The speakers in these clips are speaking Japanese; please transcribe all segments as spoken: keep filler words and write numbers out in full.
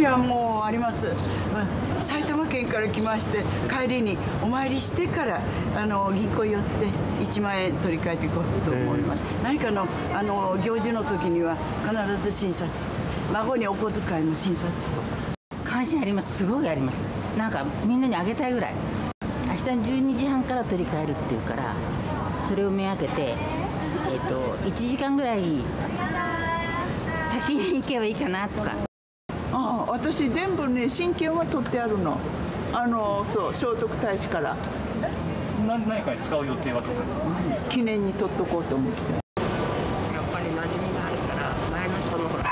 いや、もうあります。埼玉県から来まして、帰りにお参りしてからあの銀行寄っていちまんえん取り替えていこうと思います。何かのあの行事の時には必ず診察、孫にお小遣いも診察。 関心あります。すごいあります。なんかみんなにあげたいぐらい。明日のじゅうにじはんから取り替えるっていうから、それをめがけて、えーと、いちじかんぐらい先に行けばいいかなとか。 ああ、私全部ね、親権は取ってあるの。あのそう聖徳太子から。 何何かに使う予定はとか。 記念に取っとこうと思って。 やっぱり馴染みがあるから前の人のほらだ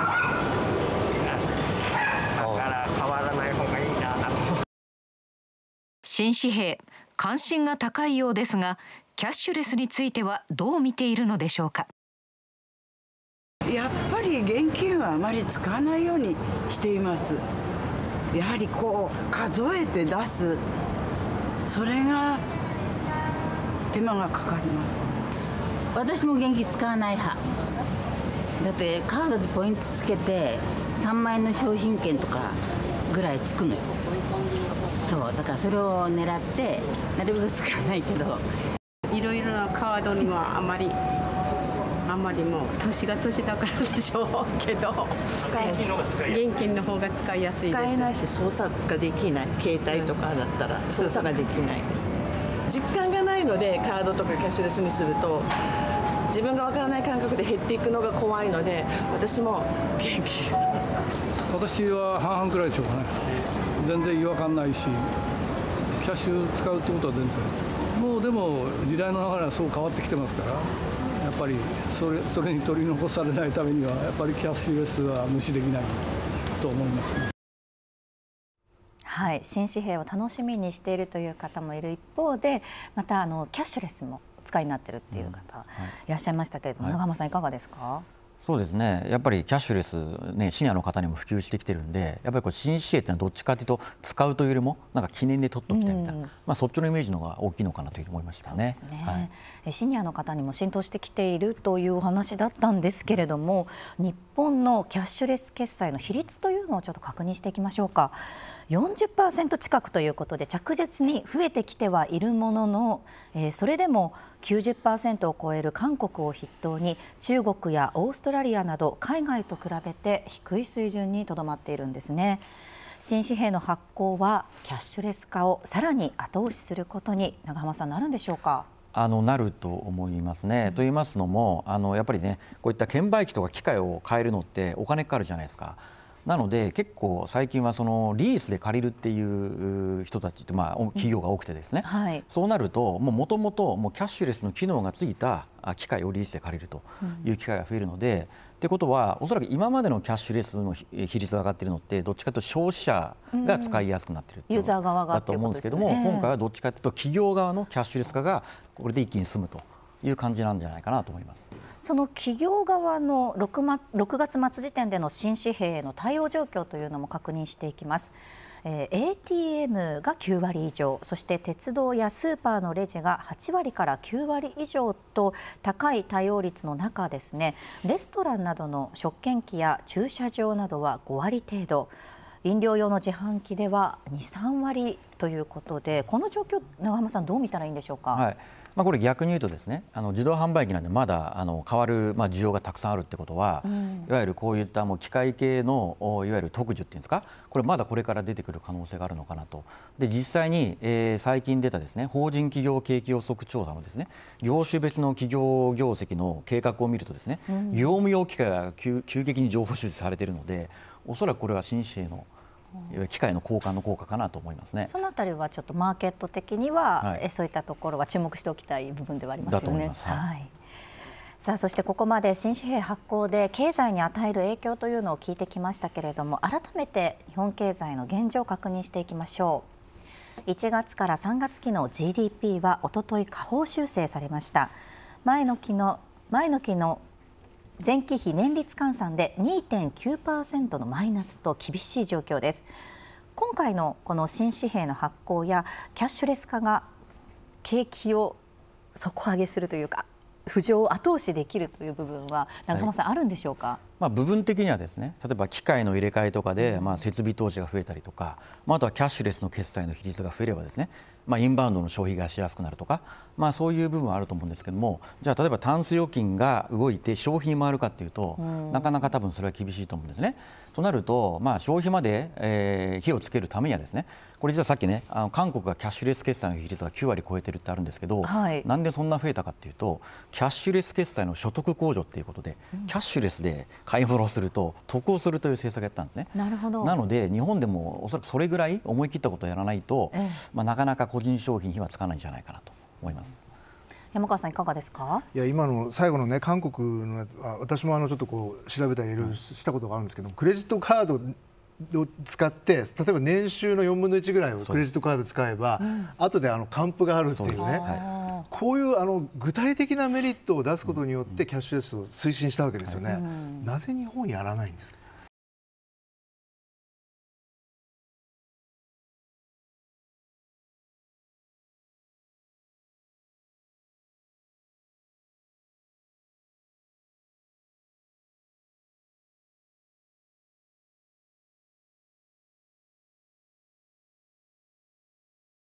から変わらない方がいいなと。 新紙幣、関心が高いようですが、キャッシュレスについてはどう見ているのでしょうか。 やっぱり現金はあまり使わないようにしています。やはりこう数えて出す、それが手間がかかります。 私も現金使わない派だって、カードでポイントつけてさんまんえんの商品券とかぐらいつくのよ。そうだからそれを狙ってなるべく使わないけど、 いろいろなカードにはあまりあんまりもう年が年だからでしょうけど、 使い現金の方が使いやすいです。 使えないし操作ができない。携帯とかだったら操作ができないですね。実感がないので、カードとかキャッシュレスにすると自分がわからない感覚で減っていくのが怖いので、私も現金。 私は半々くらいでしょうかね。全然違和感ないし、キャッシュ使うってことは全然。もうでも時代の流れはそう変わってきてますから、やっぱりそれそれに取り残されないためにはやっぱりキャッシュレスは無視できないと思いますね。 はい、新紙幣を楽しみにしているという方もいる一方で、またあのキャッシュレスもお使いになっているっていう方いらっしゃいましたけれども、はい、長濱さんいかがですか。 そうですね、やっぱりキャッシュレス、ね、シニアの方にも普及してきてるんで、やっぱりこれ新紙幣っていうのはどっちかというと使うというよりもなんか記念で取っておきたいみたいな、うん、まあそっちのイメージの方が大きいのかなというふうに思いましたね。 そうですね、 はい、 シニアの方にも浸透してきているというお話だったんですけれども、日本のキャッシュレス決済の比率というのをちょっと確認していきましょうか。よんじゅっパーセント 近くということで着実に増えてきてはいるものの、えー、それでも きゅうじゅっパーセント を超える韓国を筆頭に中国やオーストラリアなど海外と比べて低い水準にとどまっているんですね。新紙幣の発行はキャッシュレス化をさらに後押しすることに長濱さんなるんでしょうか。 あのなると思いますね。うん、と言いますのもあのやっぱりね、こういった券売機とか機械を変えるのってお金かかるじゃないですか。なので結構最近はそのリースで借りるっていう人たちって、まあ、企業が多くてですね、うんはい、そうなるともともとキャッシュレスの機能がついた機械をリースで借りるという機会が増えるので、うん、ってことはおそらく今までのキャッシュレスの比率が上がっているのってどっちかというと消費者が使いやすくなっているということだと思うんですけども、今回はどっちかというと企業側のキャッシュレス化がこれで一気に進むという感じなんじゃないかなと思います。 その企業側の 6, 6月末時点での新紙幣への対応状況というのも確認していきます。えー、エーティーエム がきゅうわり以上、そして鉄道やスーパーのレジがはちわりからきゅうわり以上と高い対応率の中ですね、レストランなどの食券機や駐車場などはごわり程度、飲料用の自販機ではに、さんわりということで、この状況長濱さんどう見たらいいんでしょうか。はい、 まあこれ逆に言うとですね、あの自動販売機なんでまだあの変わる、まあ、需要がたくさんあるってことは、うん、いわゆるこういったもう機械系のいわゆる特需っていうんですか、これまだこれから出てくる可能性があるのかなと。で実際に、えー、最近出たですね法人企業景気予測調査のですね業種別の企業業績の計画を見るとですね、うん、業務用機械が 急, 急激に情報修正されているので、おそらくこれは新紙幣の機械の交換の効果かなと思いますね。 そのあたりはちょっとマーケット的には、はい、そういったところは注目しておきたい部分ではありますよね。はいはい、さあそしてここまで新紙幣発行で経済に与える影響というのを聞いてきましたけれども、改めて日本経済の現状を確認していきましょう。いちがつからさんがつ期の ジーディーピー はおととい下方修正されました。前の期の前の期の前期比年率換算で にてんきゅうパーセント のマイナスと厳しい状況です。今回のこの新紙幣の発行やキャッシュレス化が景気を底上げするというか浮上を後押しできるという部分は長濱さん、はい、あるんでしょうか。 まあ、部分的にはですね、例えば機械の入れ替えとかで、まあ、設備投資が増えたりとか、まあ、あとはキャッシュレスの決済の比率が増えればですね、まあ、インバウンドの消費がしやすくなるとか、まあ、そういう部分はあると思うんですけども、じゃあ例えばタンス預金が動いて消費に回るかというと、なかなか多分それは厳しいと思うんですね。となると、まあ、消費まで、えー、火をつけるためにはですね、これ実はさっきね、あの韓国がキャッシュレス決済の比率がきゅうわり超えてるってあるんですけど、はい、なんでそんな増えたかっていうと、キャッシュレス決済の所得控除っていうことで、うん、キャッシュレスで買い物をすると得をするという政策をやったんですね。 なるほど。 なので日本でもおそらくそれぐらい思い切ったことをやらないと、ええ、まあ、なかなか個人消費に火はつかないんじゃないかなと思います。 山川さんいかがですか。 いや今の最後のね、韓国のやつは私もあのちょっとこう調べたりいろいろしたことがあるんですけど、クレジットカードを使って例えば年収のよんぶんのいちぐらいをクレジットカード使えば、うん、後であの還付があるっていうね、はい、こういうあの具体的なメリットを出すことによってキャッシュレスを推進したわけですよね。うん、なぜ日本やらないんですか。